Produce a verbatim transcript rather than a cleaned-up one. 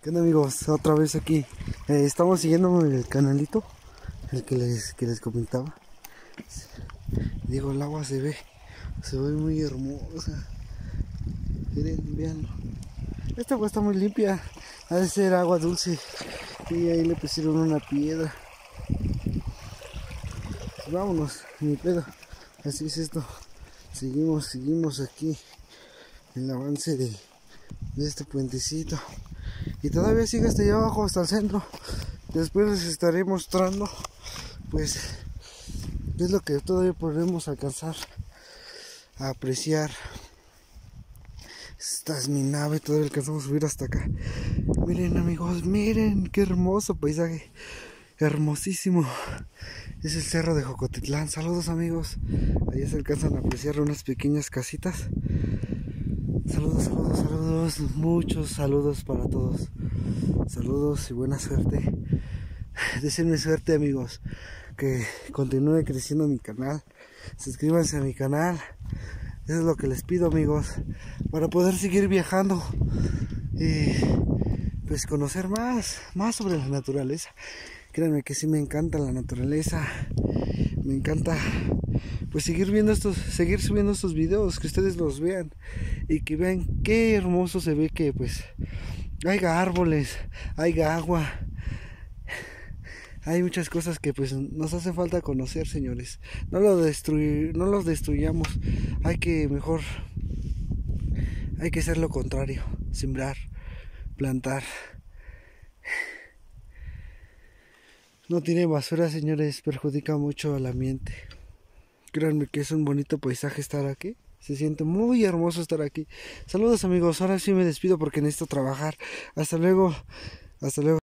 ¿Qué onda, amigos? Otra vez aquí. Eh, estamos siguiendo el canalito, el que les, que les comentaba. Digo, el agua se ve, se ve muy hermosa. Miren, veanlo. Esta agua está muy limpia, ha de ser agua dulce. Y ahí le pusieron una piedra. Vámonos, ni pedo. Así es esto. Seguimos, seguimos aquí. El avance de, de este puentecito. Y todavía sigue hasta allá abajo, hasta el centro. Después les estaré mostrando, pues, qué es lo que todavía podemos alcanzar a apreciar. Esta es mi nave, todavía alcanzamos a subir hasta acá. Miren, amigos, miren qué hermoso paisaje. Hermosísimo. Es el cerro de Jocotitlán. Saludos, amigos. Allá se alcanzan a apreciar unas pequeñas casitas. Saludos, saludos, saludos. Muchos saludos para todos. Saludos y buena suerte. Deseenme suerte, amigos. Que continúe creciendo mi canal. Suscríbanse a mi canal. Eso es lo que les pido, amigos, para poder seguir viajando y pues conocer más, más sobre la naturaleza. Créanme que sí me encanta la naturaleza. Me encanta pues seguir viendo estos, seguir subiendo estos videos, que ustedes los vean y que vean qué hermoso se ve, que pues haya árboles, haya agua. Hay muchas cosas que pues nos hace falta conocer, señores. No lo destruir, no los destruyamos. Hay que mejor, hay que hacer lo contrario, sembrar, plantar. No tiene basura, señores, perjudica mucho al ambiente. Créanme que es un bonito paisaje estar aquí. Se siente muy hermoso estar aquí. Saludos, amigos. Ahora sí me despido porque necesito trabajar. Hasta luego. Hasta luego.